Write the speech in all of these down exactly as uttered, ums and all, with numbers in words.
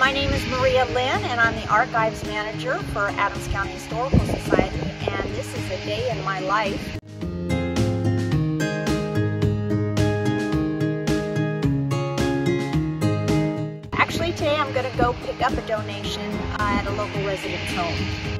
my name is Maria Lynn, and I'm the Archives Manager for Adams County Historical Society, and this is a day in my life. Actually, today I'm going to go pick up a donation uh, at a local resident's home.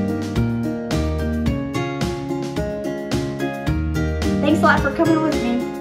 Thanks a lot for coming with me.